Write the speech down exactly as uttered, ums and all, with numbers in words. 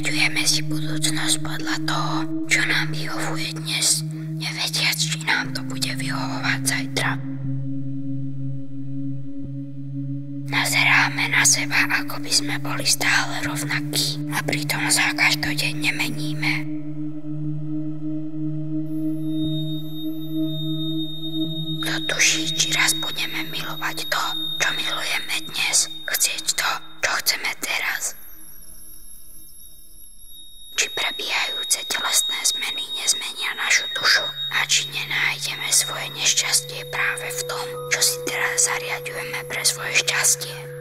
Zariaďujeme si budúcnosť podľa toho, čo nám vyhovuje dnes, nevediac, či nám to bude vyhovovať zajtra. Nazeráme na seba, ako by sme boli stále rovnakí a pritom sa každodenne meníme. Kto tuší, či raz budeme milovať to, čo milujeme dnes, chcieť to, čo chceme teraz. Či prebiehajúce telesné zmeny nezmenia našu dušu a či nenájdeme svoje nešťastie práve v tom, čo si teraz zariaďujeme pre svoje šťastie.